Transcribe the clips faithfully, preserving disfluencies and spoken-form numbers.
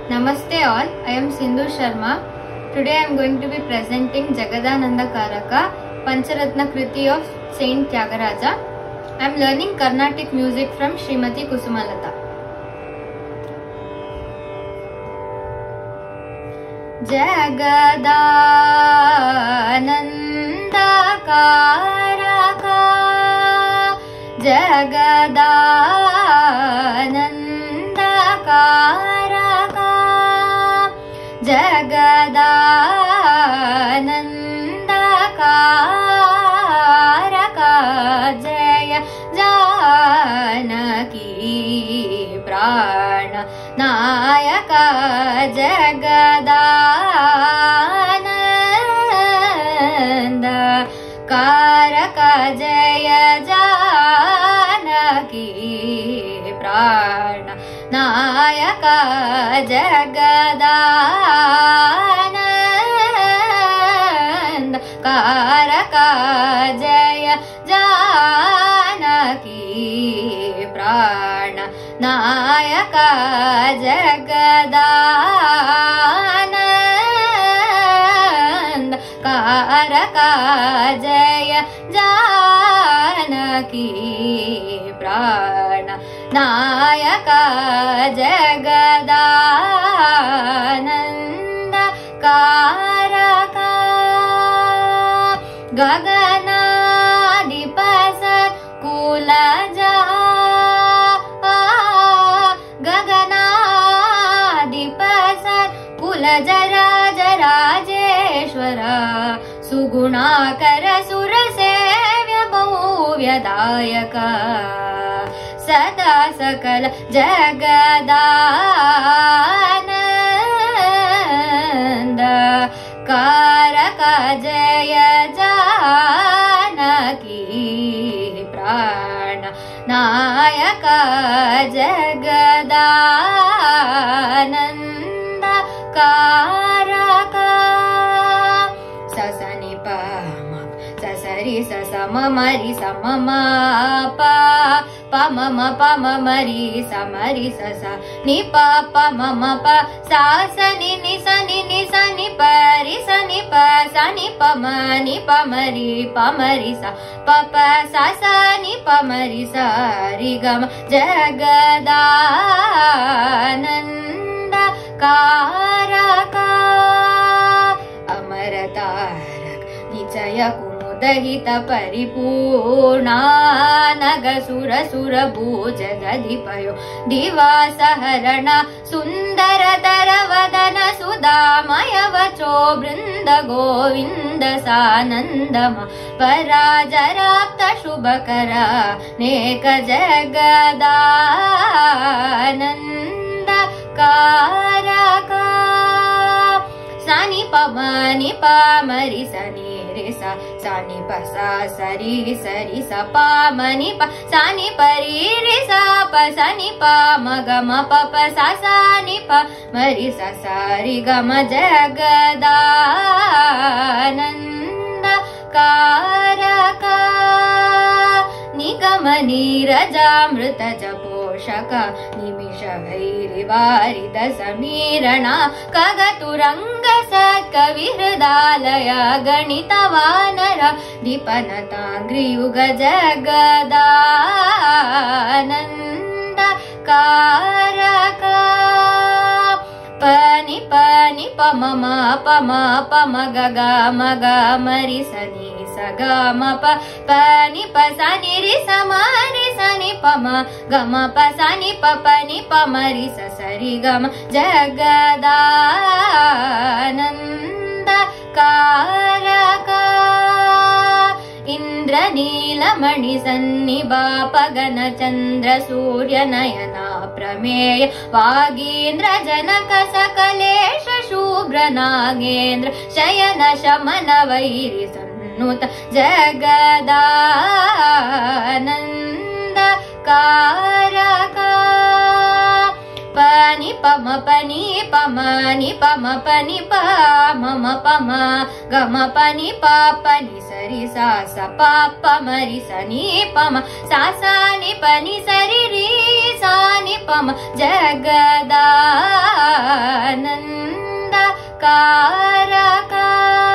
Namaste all, I am Sindhu Sharma. Today I am going to be presenting Jagadananda Karaka, Pancharatna Kriti of Saint Tyagaraja. I am learning Carnatic music from Srimati Kusumalata. Jagadananda Karaka, Jagadananda Karaka, Jagadananda Karaka, Jaya Janaki Prana Nayaka, Jagadananda Karaka, Jaya Janaki Prana Nayaka, Jagadananda Karaka, Jaya Janaki Prana Nayaka, Jagadananda Karaka, Jaya Janaki Prana Nayaka, Jagadananda Karaka, Gaganadipasat Kulaja, Gaganadipasat Kulajara Jarajeshwara, Sugunakara Surasevya Bhuvyadayaka, Sada Sakala Jagadananda Karaka, Jaya Janaki Prana Nayaka, Jagadananda Karaka, Sasani Pama Sasari Sasamamari Samamapa Pamama Pamamari Samari Sasa Nipa Pamama Pa Sasani Nisani Nisani Pari Sani Pa Sani Pamani Pamari Pamari Sa Papa Sasani Pamari Sarigama, Jagadananda Karaka, Amaratarak Nichaya Dahita Paripurna Nagasura Sura Bhujagadhipayo Divasaharana Sundara Taravadana Sudamaya Vacho Brinda Govinda Sanandama Parajarapta Shubhakara Neka Jagadananda Karaka, Sani Pamani Pamari Sani Risa Sani Pa Sa Sari Sari Sa Pamani Pa Sani Pari Risa Pa Sani Pa Magama Pa Pa Sa Sani Pa Mari Sa Sari Gama, Jagadananda Karaka, Nigama Nirajamrita Japoshaka Nimisha Bhairi Varida Samirana Kagaturanga Satkavi Hridalaya Ganita Vanara Dipanatangri Yuga, Jagadananda Karaka, Pani Pani Pamama Pama Pama Gaga Maga Mari Sani Sagama Pa Pani Pa Sani Risa Mari Sani Pama Gama Pa Sani Pa Pani Pamari Sa Sari Gama, Jagadananda Karaka, Indra Neelamani Sanniba Pagana Chandra Surya Nayana Prameya Vagindra Janaka Sakalesha Shubra Nagendra Shayana Shamana Vairi Nuta, Jagadananda Karaka, Pani Pama Pani Pamani Pama Pani Pama Pama Gama Pani Papa Ni Sari Sa Sa Papa Mari Sa Ni Pama Sa Sa Ni Pani Sari Ri Sa Ni पम जगदानन्द कारका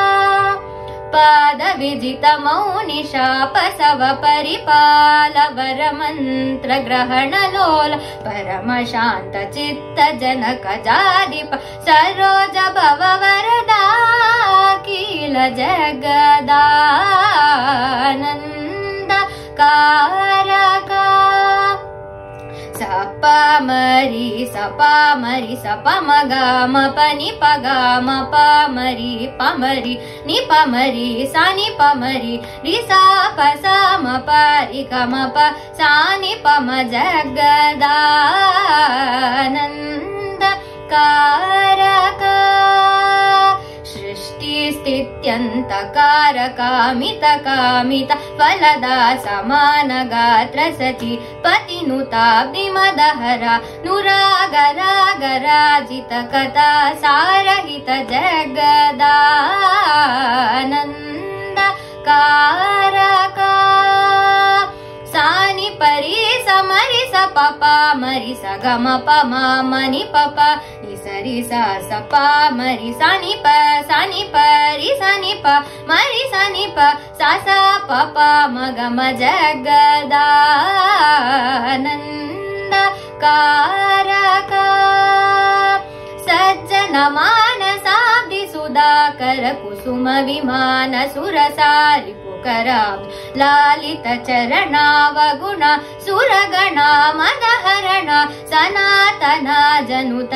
पाद विजित मौनि शाप सव परिपाल वर मंत्र ग्रहण लोल परम शांत चित्त जनक जादिप सरोज भव वरदा कील जगदानंद कारका सपा मरी सपा मरी सपा मगा मप नि पगा मप मरी पमरी नि पमरी सा नि पमरी रि सा प सा मप रि ग मप सा नि पम जगदानंद कारका सृष्टि स्थित्यंत कारकामित कामित फलदा समान गात्र सचि पतिनुताब्धि मदहरा नुरागरागराजित कथा सारहित जगदानंद कारका सानि परि समरि स पपा मरि स गम पम मनि पप नि सरि सा स पा मरि सा नि प सा नि प रि सा नि प मरि सा नि प सा सा प प म ग म जगदानंद कारका सज्जन मानसाब्धि सुधाकर कुसुम विमान सुरसारि पुकराब्ध लालित चरणावगुण सुरगणा मदहरण सनातन जनुत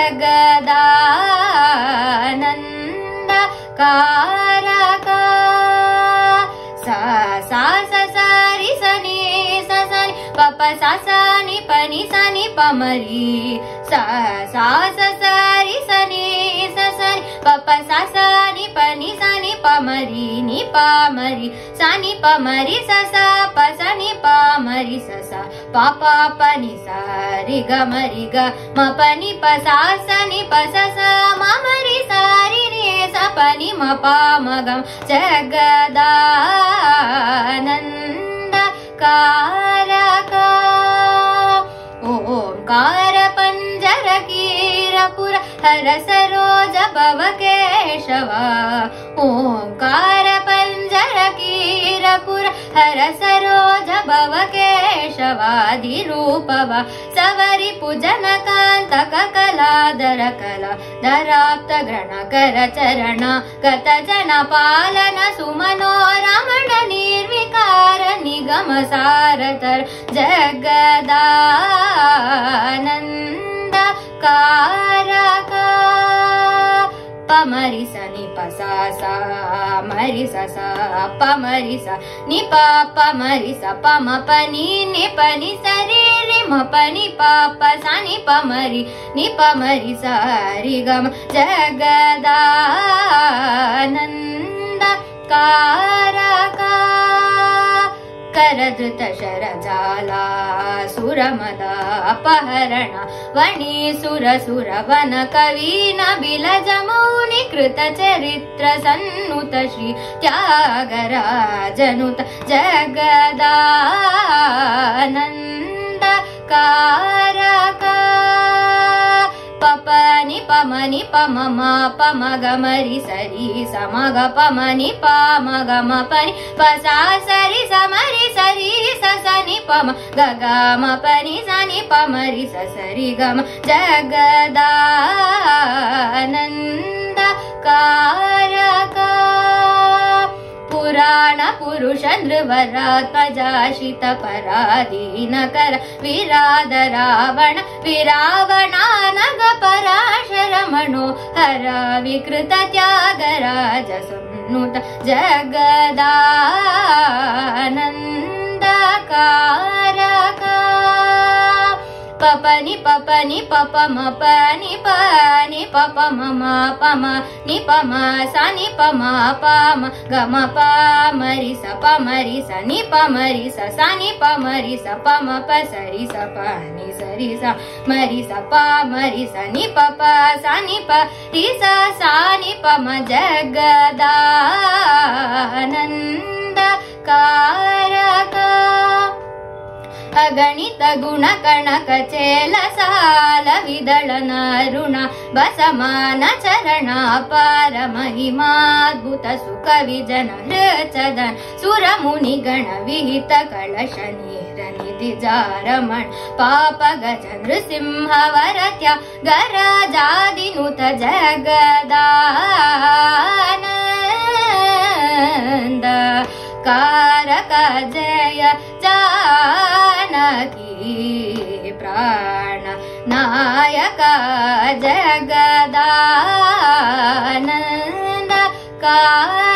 जगदानंद कारका सा सा स सारि सनि स सनि पप सा सा नि प नि सा नि प मरि सा सा स सारि सनि स सनि पप सा सा नि प नि सा नि प मरि नि प मरि सा नि प मरि स सा प स नि प मरि स सा प प प नि सा रि ग म रि ग म प नि प सा स नि प स सा म मरि सा रि नि स प नि म प म ग जगदानंद कारका ओंकार पंजर कीरपुर हर सरोज भव केशव ओंकार पंजर कीरपुर हर सरोज भव केशवादिरूपव सवरि पूजन कांतक कलाधर कला धराप्त ग्रहण कर चरण गत जन पालन सुमनोरमण निर्विकार निगम सारतर जगदानंद कारका पमरि स नि प सा सा मरि स सा प मरि स नि प प मरि स प म प नि नि प नि स रि रि म प नि प प सा नि प मरि नि प मरि स रि ग म जगदानंद कारका करधृत शरजाला सुरमद अपहरण वणि सुर सुर वन कवीन बिलज मौनि कृत चरित्र सन्नुत श्री त्यागराजनुत जगदानंद कारका पप नि प म नि प म म प म ग म रि स रि स म ग प म नि प म ग म प नि प सा स रि स म रि स रि स स नि प म ग ग म प नि स नि प म रि स स रि ग म जगदानंद कारका पुराण पुरुष नृवरात्मजाशित पराधीन कर विराध रावण विरावणानग पराशर मनोहर विकृत त्यागराज सन्नुत जगदानंद कारका पप नि पप नि पप म प नि प नि पप म म प म नि प म सा नि प म प म ग म प म रि स प म रि स नि प म रि स सा नि प म रि स प म प स रि स प नि स रि स म रि स प म रि स नि प प सा नि प रि स सा नि प म जगदानंद कारका ಅಗಣಿತ ಗುಣ ಕಣಕ ಚೇಲ ಸಾಲ ವಿದಳನ ಋಣ ಬಸಮಾನ ಚರಣ ಪಾರ ಮಹಿಮಾದ್ಭುತ ಸುಖ ವಿಜನ ಹೃಚದನ್ ಸುರ ಮುನಿ ಗಣ ವಿಹಿತ ಕಳಶ ನೀರ ನಿಧಿ ಜಾರಮಣ ಪಾಪ ಗಜ ನೃಸಿಂಹ ವರತ್ಯ ಗರಜಾದಿನುತ ಜಗದಾನಂದ कारक जय जानकी प्राण नायक जगदानंद कार